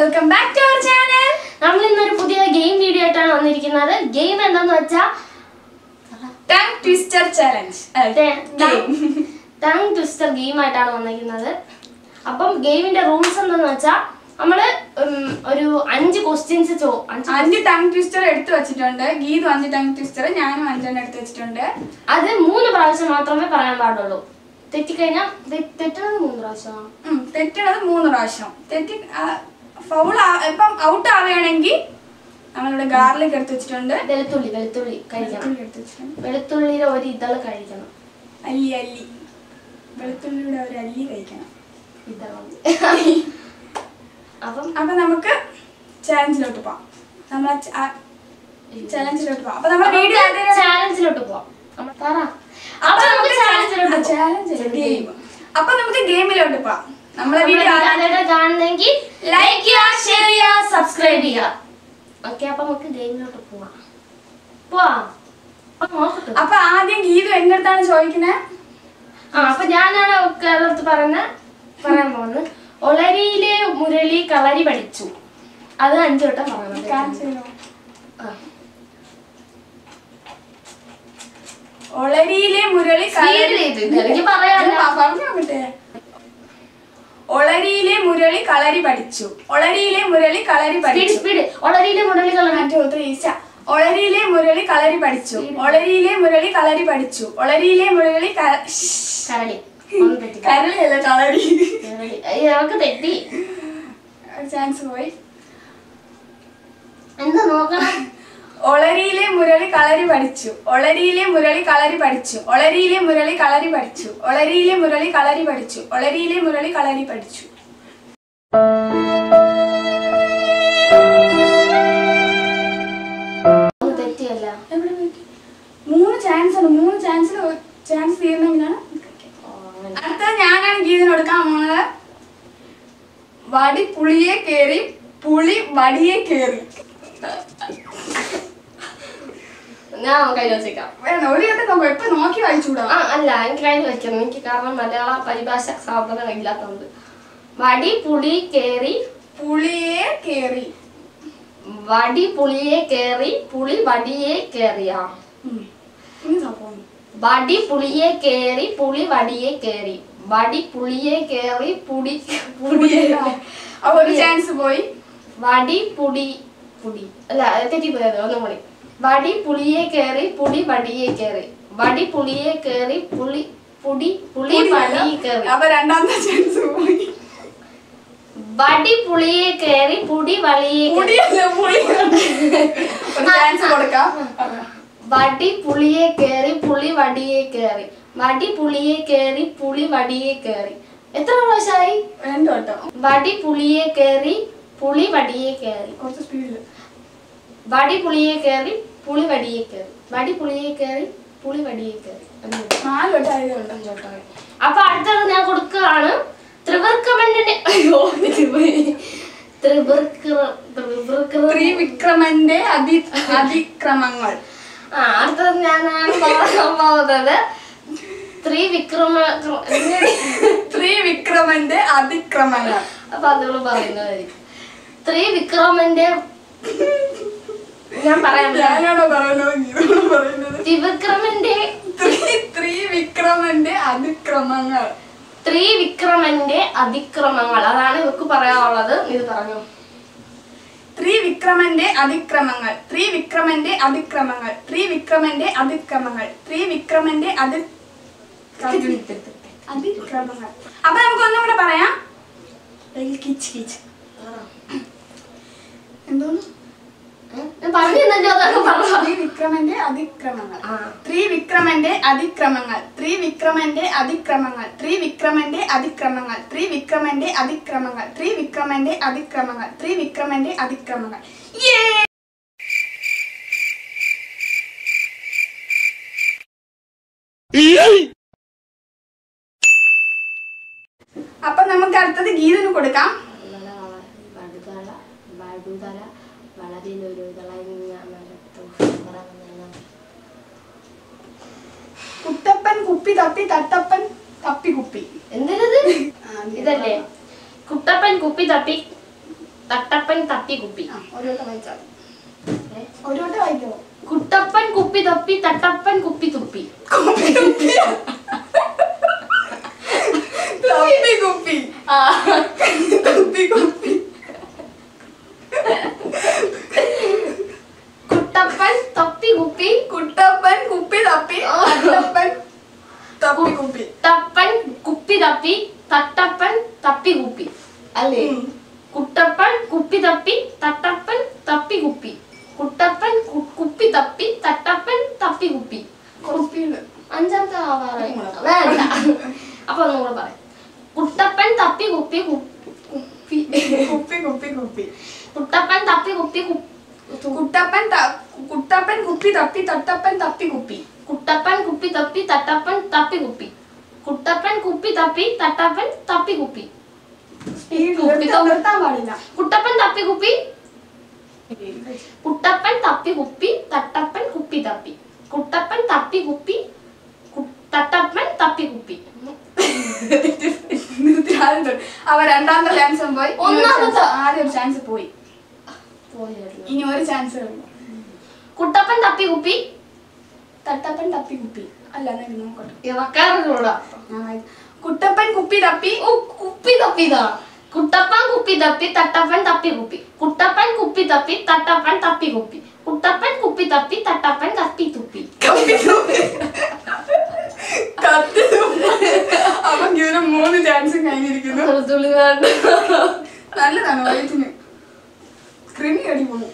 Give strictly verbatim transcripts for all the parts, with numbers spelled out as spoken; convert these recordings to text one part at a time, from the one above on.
Welcome back to our channel. നമ്മൾ ഇന്നൊരു പുതിയ ഗെയിം വീഡിയോ ആയിട്ടാണ് വന്നിരിക്കുന്നത്. ഗെയിം എന്താന്ന് വെച്ചാൽ tongue twister challenge. Tongue twister game ആയിട്ടാണ് വന്നിരിക്കുന്നത്. അപ്പം ഗെയിമിന്റെ റൂൾസ് എന്താന്ന് വെച്ചാൽ നമ്മള് ഒരു അഞ്ച് ക്വസ്റ്റ്യൻസ് ചോ അഞ്ച് ടങ് ട്വിസ്റ്റർ എടുത്തു വെച്ചിട്ടുണ്ട്. ഗീതു അഞ്ച് ടങ് ട്വിസ്റ്റർ, ഞാനും അഞ്ചെണ്ണം എടുത്തു വെച്ചിട്ടുണ്ട്. അത് മൂന്ന് പ്രാവശ്യം മാത്രമേ പറയാൻ പാടുള്ളൂ. തെറ്റിക്കഴിഞ്ഞാൽ തെറ്റണത് മൂന്ന് പ്രാവശ്യമാണ്. തെറ്റണത് മൂന്ന് പ്രാവശ്യം. തെറ്റി ഫൗൾ ഇപ്പം ഔട്ട് ആവുകയാണെങ്കിൽ നമ്മളിവിടെ ഗാർലിക് എടുത്ത് വെച്ചിട്ടുണ്ട്. വെളുത്തുള്ളി വെളുത്തുള്ളി കഴിക്കണം. വെളുത്തുള്ളിയുടെ ഒരു ഇതള് കഴിക്കണം. അല്ലി അല്ലി വെളുത്തുള്ളിയുടെ ഒരു അല്ലി കഴിക്കണം. അപ്പം അപ്പൊ നമുക്ക് ചാലഞ്ചിലോട്ട് പോവാം. നമ്മളെ ചാലഞ്ചിലോട്ട് പോവാം. അപ്പൊ നമ്മൾ ചാലഞ്ചിലോട്ട് പോവാം. അപ്പൊ നമുക്ക് ഗെയിമിലോട്ട് പോവാം. നമ്മളെ വീഡിയോ കാണുന്നെങ്കിൽ ലൈക്ക് ചെയ്യുക, ഷെയർ ചെയ്യുക, സബ്സ്ക്രൈബ് ചെയ്യുക. ഓക്കെ, അപ്പൊ നമുക്ക് ഗെയിമിലോട്ട് പോവാം. പോവാം. അപ്പൊ ആദ്യം ഗീതു എന്റെ അടുത്താണ് ചോദിക്കുന്നത്. ആ അപ്പൊ ഞാനാണ് അടുത്ത് പറയുന്ന പറയാൻ പോകുന്നത്. ഒളരിയിലെ മുരളി കളരി പഠിച്ചു. അത് അഞ്ചു വട്ടം പറയണം. ഒളരിയിലെ മുരളി പറഞ്ഞോട്ടെ. ഒളരിയിലെ മുരളി കളരി പഠിച്ചു. ഒളരിയിലെ മുരളി കളരി പഠിച്ചു. ഒളരിയിലെ മുരളി കളരി ഒളരിയിലെ മുരളി കളരി പഠിച്ചു. ഒളരിയിലെ മുരളി കളരി പഠിച്ചു. ഒളരിയിലെ മുരളി കരളി കരളിയല്ല കളരി. നമുക്ക് തെറ്റി ചാൻസ് പോയി. എന്താ നോക്കണം. ഒളരിയിലെ മുരളി കളരി പഠിച്ചു. ഒളരിയിലെ മുരളി കളരി പഠിച്ചു. ഒളരിയിലെ മുരളി കളരി പഠിച്ചു. ഒളരിയിലെ മുരളി കളരി പഠിച്ചു. ഒളരിയിലെ മുരളി കളരി പഠിച്ചു. തെറ്റിയല്ല. മൂന്ന് ചാൻസ് ആണ്. മൂന്ന് ചാൻസിൽ ചാൻസ് തീർന്നെങ്കിലാണ്. അടുത്തത് ഞാനാണ് ഗീതിന് കൊടുക്കാൻ പോകുന്നത്. വടി പുളിയെ കേറി, പുളി വടിയെ കേറി. ഞാൻ കയ്യിൽ വെച്ചേക്കാം. വേണം ഒരു ഘട്ടം നോക്കാം. എപ്പൊ നോക്കി വായിച്ചൂടാ. ആ അല്ല, എനിക്ക് കയ്യിൽ വെക്കണം. എനിക്ക് കാരണം മലയാള പരിഭാഷ സാധനം ഇല്ലാത്തതുകൊണ്ട്. വടി പുളി കേറി, പുളിയെ കേറി. വടി പുളിയെ കേറി, പുളി വടിയെ കേറിയാ. വടി പുളിയെ കേറി, പുളി വടിയെ കേറി. വടി പുളിയെ കേറി, പുടി പുടിയെ. ഒരു ചാൻസ് പോയി. വടി പുടി പുടി അല്ല, തെറ്റിപ്പോയത്. ഒന്നും കൂടി. വടി പുളിയെ കേറി, പുളി വടിയെ കേറി. വടി പുളിയെ കേറി, പുളി പുടി പുളി വടിയെ കേറി. അപ്പൊ രണ്ടാമത്തെ ചാൻസ് പോയി. വടി പുളിയെ കേറി, പുടി വളിയെ കേറി. ചാൻസ് കൊടുക്കാം. വടി പുളിയെ കേറി, പുളി വടിയെ കേറി. വടി പുളിയെ കേറി, പുളി വടിയെ കേറി. എത്ര പ്രാവശ്യമായി? രണ്ടു വട്ടം. വടി പുളിയെ കേറി, പുളി വടിയെ കേറി. കുറച്ച് സ്പീഡില്. വടി പുളിയെ കേറി, പുളി വടിയെ കേറി. വടി പുളിയെ കേറി, പുളി വടിയെ കേറി. നാല് വട്ടം. അപ്പൊ അടുത്തത് ഞാൻ കൊടുക്കുകയാണ്. ത്രിവിക്രമന്റെ അയ്യോ ത്രിവിക്രമന്റെ അതി അതിക്രമങ്ങൾ. ആ അടുത്തത് ഞാനാണ് പറയാൻ പോകുന്നത്. ത്രിവിക്രമ ത്രിവിക്രമന്റെ അതിക്രമങ്ങൾ. അപ്പൊ അതുകൾ പറയുന്നതായിരിക്കും. ത്രിവിക്രമന്റെ ഞാൻ പറയാൻ ഞാനാണോ പറയുന്നത്? ത്രിവിക്രമന്റെ ത്രിവിക്രമന്റെ അതിക്രമങ്ങൾ. ത്രിവിക്രമന്റെ അതിക്രമങ്ങൾ അതാണ് ഇവർക്ക് പറയാനുള്ളത്. ഇത് പറഞ്ഞു. ത്രിവിക്രമന്റെ അതിക്രമങ്ങൾ. ത്രിവിക്രമന്റെ അതിക്രമങ്ങൾ. ത്രിവിക്രമന്റെ അതിക്രമങ്ങൾ. ത്രിവിക്രമന്റെ അതി അതിക്രമങ്ങൾ. അപ്പൊ നമുക്ക് ഒന്നും കൂടെ പറയാം. എന്തോന്ന് ത്രിവിക്രമന്റെ അതിക്രമങ്ങൾ. ത്രിവിക്രമന്റെ അതിക്രമങ്ങൾ. ത്രിവിക്രമന്റെ അതിക്രമങ്ങൾ. ത്രിവിക്രമന്റെ അതിക്രമങ്ങൾ. ത്രിവിക്രമന്റെ അതിക്രമങ്ങൾ. ത്രിവിക്രമന്റെ അതിക്രമങ്ങൾ. ത്രിവിക്രമന്റെ അതിക്രമങ്ങൾ. അപ്പൊ നമുക്ക് അടുത്തത് ഗീതന് കൊടുക്കാം. കുട്ടപ്പൻ കുപ്പി തപ്പി തട്ടപ്പൻ തപ്പി കുപ്പി. എന്തിനത്? ഇതല്ലേ കുട്ടപ്പൻ കുപ്പി തപ്പി തട്ടപ്പൻ തപ്പി കുപ്പി. ഒരു വട്ടം വായിച്ചാൽ ഒരു വട്ടം വായിക്കോ. കുട്ടപ്പൻ കുപ്പി തപ്പി തട്ടപ്പൻ കുപ്പി തുപ്പി. കുപ്പി കുപ്പി കുപ്പി കുപ്പി. കുട്ടപ്പൻ തപ്പി കുപ്പി. കുട്ടപ്പൻ കുപ്പി തപ്പി തട്ടപ്പൻ തപ്പി കുപ്പി. കുട്ടപ്പൻ കുപ്പി തപ്പി തട്ടപ്പൻ തപ്പി കുപ്പി അല്ലേ? കുട്ടപ്പൻ കുപ്പി തപ്പി തട്ടപ്പൻ തപ്പി കുപ്പി. കുട്ടപ്പൻ കുപ്പി തപ്പി തട്ടപ്പൻ തപ്പി കുപ്പി. അഞ്ചാമത്തെ ആവാറായി വേണ്ട. അപ്പൊ ഒന്നും കൂടെ പറയാം. കുട്ടപ്പൻ തപ്പി കുപ്പി കുപ്പി കുപ്പി കുപ്പി കുപ്പി. കുട്ടപ്പൻ തപ്പി കുപ്പി കുട്ടപ്പൻ കുട്ടപ്പൻ കുപ്പി തപ്പി തട്ടപ്പൻ തപ്പി കുപ്പി. കുട്ടപ്പൻ കുപ്പി തപ്പി തട്ടപ്പൻ തപ്പി കുപ്പി. കുട്ടപ്പൻ കുപ്പി തപ്പി തട്ടപ്പൻ തപ്പി കുപ്പി. നിർത്താൻ പാടില്ല. കുട്ടപ്പൻ തപ്പി കുപ്പി. കുട്ടപ്പൻ തപ്പി കുപ്പി തട്ടപ്പൻ കുപ്പി തപ്പി. കുട്ടപ്പൻ തപ്പി കുപ്പി തട്ടപ്പൻ തപ്പി കുപ്പി. അവ രണ്ടാമത്തെ ചാൻസ് പോയി. ഒന്നാമത്തെ ആദ്യം ഒരു ചാൻസ് പോയി. ഇനി ഒരു ചാൻസ്. കുട്ടപ്പൻ തപ്പി കുപ്പി തട്ടപ്പൻ തപ്പി കുപ്പി. അല്ല നോക്കട്ടെ. കുട്ടപ്പൻ കുപ്പി തപ്പി കുപ്പി തപ്പിതാ. കുട്ടപ്പൻ കുപ്പി തപ്പി തട്ടപ്പൻ തപ്പി കുപ്പി. കുട്ടപ്പൻ കുപ്പി തപ്പി തട്ടപ്പൻ തപ്പി കുപ്പി. കുട്ടപ്പൻ കുപ്പി തപ്പി തട്ടപ്പൻ കപ്പി തുപ്പി. അപ്പൊ ഇങ്ങനെ മൂന്ന് ചാൻസും കഴിഞ്ഞിരിക്കുന്നു. നല്ലതാണ് വയറ്റിന്. ക്രിമി അടി പോകും.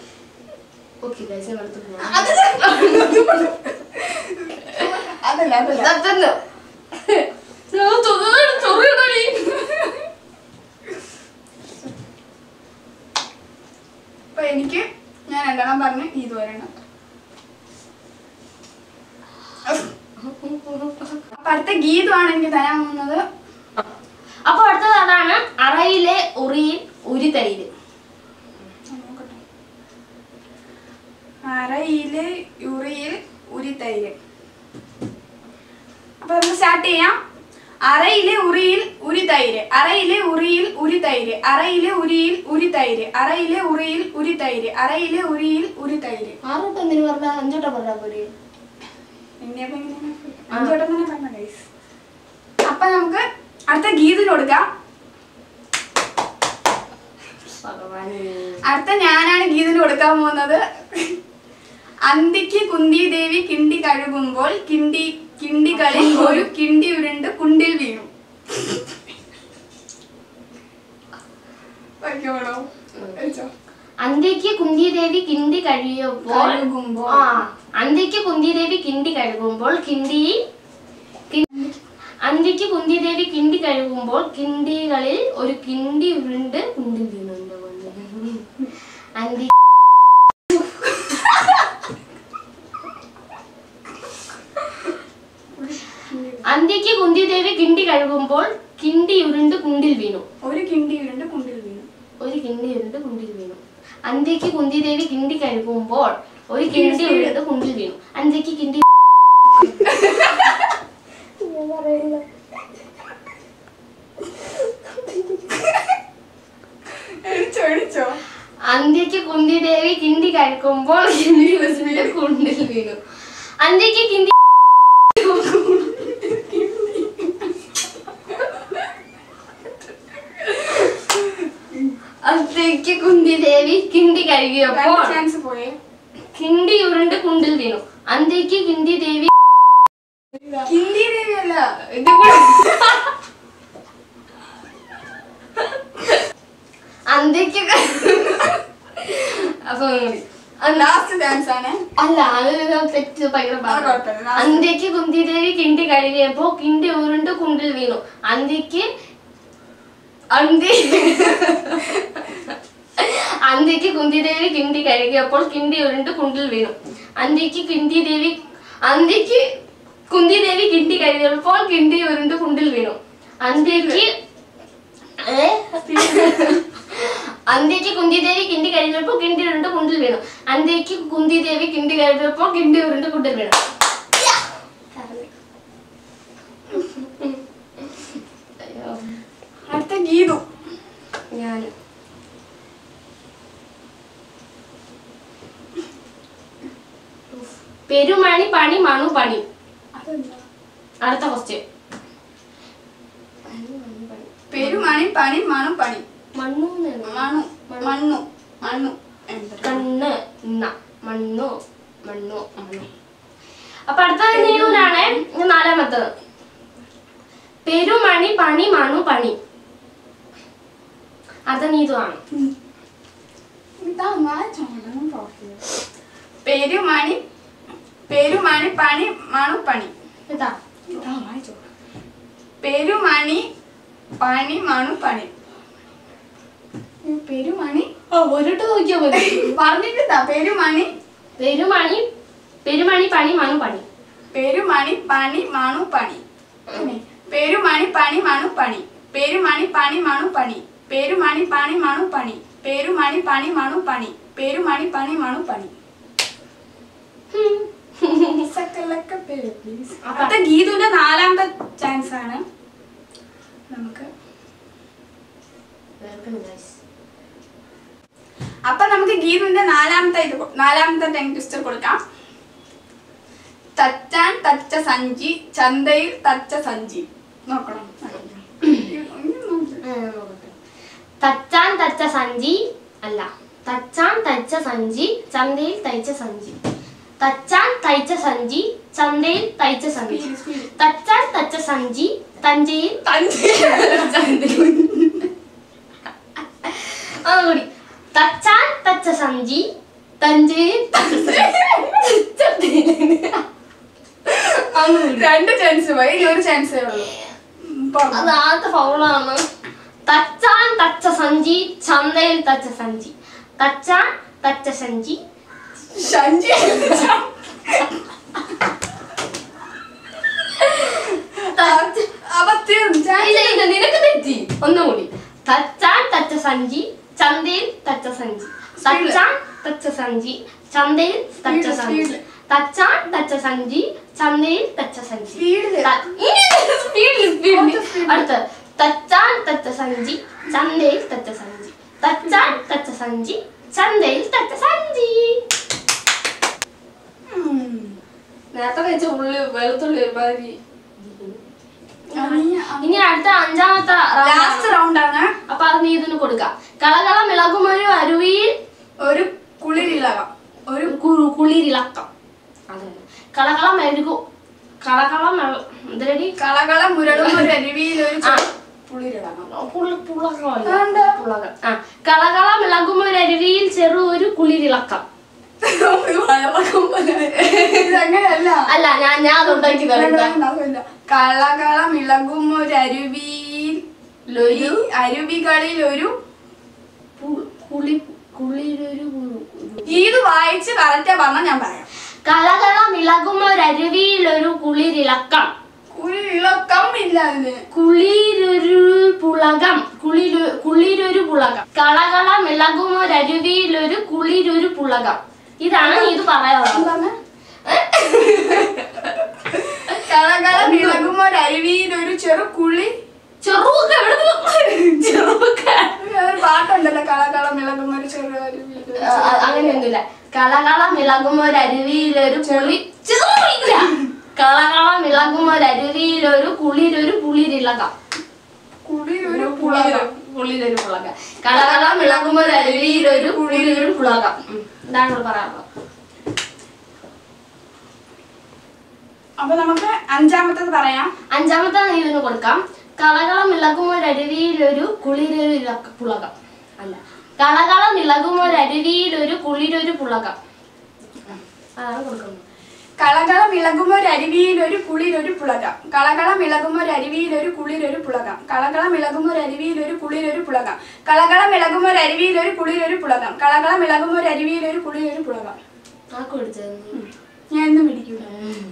അതല്ല അതല്ല അപ്പൊ എനിക്ക് ഞാൻ രണ്ടെണ്ണം പറഞ്ഞ് ഇത് വരണം. അപ്പൊ അടുത്ത ഗീതമാണ് എനിക്ക് തരാൻ പോകുന്നത്. അപ്പൊ അടുത്തത് അതാണ് അറയിലെ ഉറിയിൽ ഉരി തൈര്. അറയിലെ ഉറിയിൽ ഉരി തൈര്. അപ്പൊ നമുക്ക് സ്റ്റാർട്ട് ചെയ്യാം. അറയിലെ ഉറിയിൽ ഉരി തൈര്. അറയിലെ ഉറിയിൽ ഉരി തൈര്. അറയിലെ ഉരിയിൽ ഉരി തൈര്. അറയിലെ ഉറിയിൽ ഉരി തൈര്. അറയിലെ ഉരിയിൽ ഉരി തൈര്. ആറോട്ടം എന്തിനു പറഞ്ഞ അഞ്ചോട്ടം പറഞ്ഞാ പോരെ? അഞ്ചോട്ടം തന്നെ പറഞ്ഞ ഗൈസ്. അപ്പൊ നമുക്ക് അടുത്ത ഗീതിന് കൊടുക്കാം. അടുത്ത ഞാനാണ് ഗീതിന് കൊടുക്കാൻ പോകുന്നത്. അന്തിക്ക് കുന്തി ദേവി കിണ്ടി കഴുകുമ്പോൾ കിണ്ടി കിണ്ടികളിൽ ഒരു കിണ്ടി ഉരുണ്ട് കുണ്ടിൽ വീണു. അന്തിക്ക് കുന്തി ദേവി കിണ്ടി കഴിയുമ്പോൾ ആ അന്തിക്ക് കുന്തി ദേവി കിണ്ടി കഴുകുമ്പോൾ കിണ്ടി അന്തിക്ക് കുന്തി ദേവി കിണ്ടി കഴുകുമ്പോൾ കിണ്ടികളിൽ ഒരു കിണ്ടി ഉരുണ്ട് കുണ്ടിൽ വീണുണ്ട്. അന്തി അന്തിക്ക് കുന്തി ദേവി കിണ്ടി കഴുകുമ്പോൾ കിണ്ടി ഉരുണ്ട് കുണ്ടിൽ വീണു. ഒരു കിണ്ടി ഉരുണ്ട് കുണ്ടിൽ വീണു. ഒരു കിണ്ടി ഉരുണ്ട് കുണ്ടിൽ വീണു. അന്തിക്ക് കുന്തി ദേവി കിണ്ടി കഴുകുമ്പോൾ ഒരു കിണ്ടി ഉരുണ്ട് കുണ്ടിൽ വീണു. അന്തിക്ക് കിണ്ടി അന്തിക്ക് കുന്തി ദേവി കിണ്ടി കഴിക്കുമ്പോൾ കിണ്ടി ഉരുണ്ട് കുണ്ടിൽ വീണു. അന്തിക്ക് കിണ്ടി അന്തിക്ക് കുന്തി ദേവി കിണ്ടി കഴുകിയപ്പോൾ കിണ്ടി ഉരുണ്ട് കുണ്ടിൽ വീണു. അന്തിക്ക് കിണ്ടി ദേവി കിണ്ടി ദേവി അല്ല അന്തിക്ക് അപ്പൊ ലാസ്റ്റ് ഡാൻസ് ആണ്. അല്ല അത് തെറ്റ് ഭയങ്കര. അന്തിക്ക് കുന്തി ദേവി കിണ്ടി കഴുകിയപ്പോ കിണ്ടി ഉരുണ്ട് കുണ്ടിൽ വീണു. അന്തിക്ക് അന്തി അന്തിക്ക് കുന്തി ദേവി കിണ്ടി കഴുകിയപ്പോൾ കിണ്ടി ഉരുണ്ട് കുണ്ടിൽ വീണു. അന്തിക്ക് കിണ്ടി ദേവി അന്തിക്ക് കുന്തി ദേവി കിണ്ടി കഴുകിയപ്പോൾ കിണ്ടി ഉരുണ്ട് കുണ്ടിൽ വീണു. അന്തിക്ക് അന്തിക്ക് കുന്തി ദേവി കിണ്ടി കഴുകിയപ്പോൾ കിണ്ടി ഉരുണ്ട് കുണ്ടിൽ വീണു. അന്തിക്ക് കുന്തി ദേവി കിണ്ടി കഴുകിയപ്പോൾ കിണ്ടി ഉരുണ്ട് കുണ്ടിൽ വീണു. അടുത്ത ഗീതു. ഞാൻ പെരുമണി പണി മണു പണി. അടുത്ത ക്വസ്റ്റ്യൻ. പെരുമണി പണി മണു പണി. മണ്ണു മണു മണ്ണു മണ്ണു കണ്ണ് മണ്ണു മണ്ണു മണ്ണു. അപ്പൊ അടുത്തത് നീയൂരാണ്. നാലാമത്തത് പെരുമണി പണി മണു പണി. അടുത്ത നീതുവാണ്. പെരുമണി പെരുമണി പണി മണു പണി. പെരുമണി പണി മണു പണി. പെരുമണി ഒരിട്ട് നോക്കിയാ മതി. പറഞ്ഞിട്ടാ പെരുമണി പെരുമണി പെരുമണി പണി മണു പണി. പെരുമണി പണി മണു പണി. പെരുമണി പണി മണു പണി. പെരുമണി പണി മണു പണി. പെരുമണി പണി മണു പണി. പെരുമണി പണി മണു പണി. പെരുമണി പണി മണു പണി. അടുത്ത ഗീതുവിന്റെ നാലാമത്തെ ചാൻസ് ആണ്. നമുക്ക് അപ്പൊ നമുക്ക് ഗീതുവിന്റെ നാലാമത്തെ ഇത് നാലാമത്തെ ടങ് ട്വിസ്റ്റർ കൊടുക്കാം. തച്ചാൻ തച്ച സഞ്ചി ചന്തയിൽ തച്ച സഞ്ചി. നോക്കണം. തച്ചാൻ തച്ച സഞ്ചി അല്ല തച്ചാൻ തയ്ച്ച സഞ്ചി ചന്തയിൽ തയ്ച്ച സഞ്ചി. തച്ചാൻ തയ്ച്ച സഞ്ചി ചന്തയിൽ തയ്ച്ച സഞ്ചി. തച്ചാൻ തച്ച സഞ്ചി തഞ്ചയിൽ കൂടി. തച്ചാൻ തച്ച സഞ്ചി തഞ്ചയിൽ രണ്ട് ചാൻസ് പോയി. ഒരു ചാൻസേ ഉള്ളൂ. അത് ആദ്യത്തെ ഫൗളാണ്. തച്ചാൻ തച്ച സഞ്ചി ചന്തയിൽ തച്ച സഞ്ചി. തച്ചാൻ തച്ച സഞ്ചി സഞ്ചി നിനക്ക് തെറ്റി. ഒന്നുകൂടി. തച്ചാൻ തച്ച സഞ്ചി ചന്തയിൽ തച്ച സഞ്ചി. തച്ചാൻ തച്ച സഞ്ചി ചന്തയിൽ തച്ച സഞ്ചി. തച്ചാൻ തച്ച സഞ്ചി ചന്തയിൽ തച്ച സഞ്ചി. അടുത്ത തച്ചാൻ തച്ച സഞ്ചി ചന്തയിൽ തച്ച സഞ്ചി. തച്ചാൻ തച്ച സഞ്ചി ചന്തയിൽ തച്ച സഞ്ചി. നേരത്തെ കഴിച്ച ഉള്ളി വെളുത്തുള്ളി ഒരുമാതിരി. ഇനി അടുത്ത അഞ്ചാമത്തെ ലാസ്റ്റ് റൗണ്ട് ആണ്. അപ്പൊ അത് നീ ഇതിന് കൊടുക്കാം. കളകളം ഇളകും ഒരു അരുവിയിൽ ഒരു കുളിരിളകം. ഒരു കുളിരിളക്കം. അതന്നെ കളകളം മെഴുകു കളകളം എന്തരടി കളകളം മുരളും ഒരു അരുവിയിൽ ഒരു പുളിരിളകം. പുളകം. ആ കളകളം ഇളകും ഒരു അരുവിയിൽ ചെറു ഒരു കുളിരിളക്കം. അങ്ങനെയല്ല. അല്ല ഞാൻ ഞാൻ അതുണ്ടാക്കി കളകളം ഇളകും ഒരു അരുവിയിൽ അരുവികളിൽ ഒരു കുളി കുളിരൊരു. ഇത് വായിച്ച് കറക്റ്റാ പറഞ്ഞ ഞാൻ പറയാം. കളകളം ഇളകും ഒരു അരുവിയിൽ ഒരു കുളിരിളക്കം. കുളിരിളക്കം ഇല്ല. കുളിരൊരു പുളകം. കുളിരു കുളിരൊരു പുളകം. കളകളം ഇളകും ഒരു അരുവിയിൽ ഒരു കുളിരൊരു പുളകം. ഇതാണ് ഇത് പറയാനുള്ളത്. കളകളം ഇളകും ഒരു അരുവിയിൽ ഒരു ചെറു കുളി ചെറുക്ക ചെറുക്ക ഒരു പാട്ടുണ്ടല്ലോ. കളകളം ഇളകും ഒരു ചെറു അരുവിയിൽ. അങ്ങനെയൊന്നുമില്ല. കളകളം ഇളകും ഒരു അരുവിയിൽ ഒരു കുളി ചെറുയില്ല. കളകളം ഇളകും ഒരു അരുവിയിൽ ഒരു കുളിരൊരു പുളിരിളകം. കുളിരൊരു പുളകം. കുളിരൊരു പുളകം. കളകളം ഇളകും ഒരു അരുവിയിൽ ഒരു കുളിരൊരു പുളകം. ഇതാണ് പറയാനുള്ളത്. അപ്പൊ നമുക്ക് അഞ്ചാമത്തത് പറയാം. അഞ്ചാമത്തെ ഇതിന് കൊടുക്കാം. കളകളം ഇളകും ഒരു അരുവിയിൽ ഒരു കുളിരൊരു പുളകം. അല്ല കളകളം ഇളകും ഒരു അരുവിയിൽ ഒരു കുളിരൊരു പുളകം. അതാണ് കൊടുക്കുന്നത്. കളകളം ഇളകും ഒരു അരുവിയിൽ ഒരു കുളിരൊരു പുളകം. കളകളം ഇളകും ഒരു അരുവിയിൽ ഒരു കുളിരൊരു പുളകം. കളകളം ഇളകും ഒരു അരുവിയിൽ ഒരു കുളിരൊരു പുളകം. കളകളം ഇളകും ഒരു അരുവിയിൽ ഒരു കുളിരൊരു പുളകം. കളകളം ഇളകും ഒരു അരുവിയിൽ ഒരു കുളിരൊരു പുളകം. ഞാൻ എന്നും പിടിക്കൂല.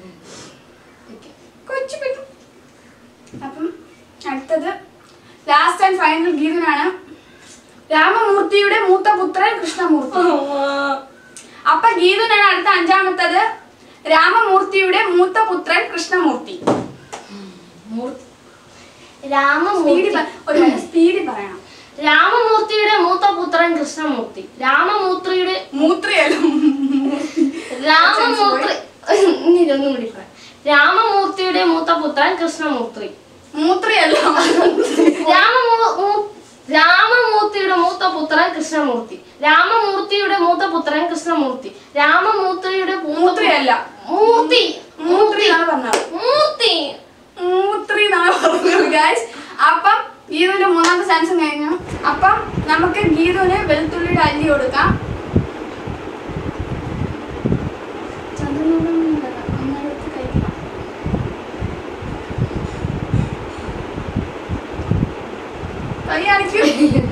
കൊച്ചു പിടിക്കും. അപ്പം അടുത്തത് ലാസ്റ്റ് ആൻഡ് ഫൈനൽ ഗീതനാണ്. രാമമൂർത്തിയുടെ മൂത്ത പുത്രൻ കൃഷ്ണമൂർത്തി. അപ്പൊ ഗീതനാണ് അടുത്ത അഞ്ചാമത്തത്. രാമമൂർത്തിയുടെ മൂത്ത പുത്രൻ കൃഷ്ണമൂർത്തി. സ്പീഡിൽ പറയണം. രാമമൂർത്തിയുടെ മൂത്ത പുത്രൻ കൃഷ്ണമൂർത്തി. രാമമൂർത്തിയുടെ മൂത്രിയല്ല രാമമൂർത്തി ഒന്നിന് ഒന്നും കൂടി പറയാം. രാമമൂർത്തിയുടെ മൂത്ത പുത്രൻ കൃഷ്ണമൂർത്തി. മൂത്രിയല്ല. രാമമൂ രാമമൂർത്തിയുടെ മൂത്ത പുത്രൻ കൃഷ്ണമൂർത്തി. രാമമൂർത്തിയുടെ മൂത്ത പുത്രൻ കൃഷ്ണമൂർത്തി. രാമമൂർത്തിയുടെ മൂത്രിയല്ല. മൂർത്തി മൂത്രി എന്നാണ് പറഞ്ഞത്. മൂർത്തി മൂത്രി എന്നാണ് പറഞ്ഞത് ഗൈസ്. അപ്പം ഗീതുവിന്റെ മൂന്നാമത്തെ സെൻസും കഴിഞ്ഞു. അപ്പം നമുക്ക് ഗീതുവിന് വെളുത്തുള്ളിയുടെ അല്ലി കൊടുക്കാം. കൈ കാണിക്കൂ.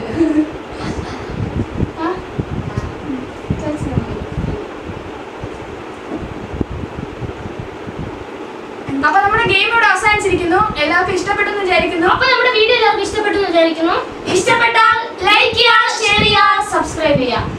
അപ്പൊ നമ്മുടെ ഗെയിം ഇവിടെ അവസാനിച്ചിരിക്കുന്നു. എല്ലാവർക്കും ഇഷ്ടപ്പെട്ടെന്ന് വിചാരിക്കുന്നു. അപ്പൊ നമ്മുടെ വീഡിയോ എല്ലാവർക്കും ഇഷ്ടപ്പെട്ടെന്ന് വിചാരിക്കുന്നു. ഇഷ്ടപ്പെട്ടാൽ ലൈക്ക് ചെയ്യുക, ഷെയർ ചെയ്യുക, സബ്സ്ക്രൈബ് ചെയ്യുക.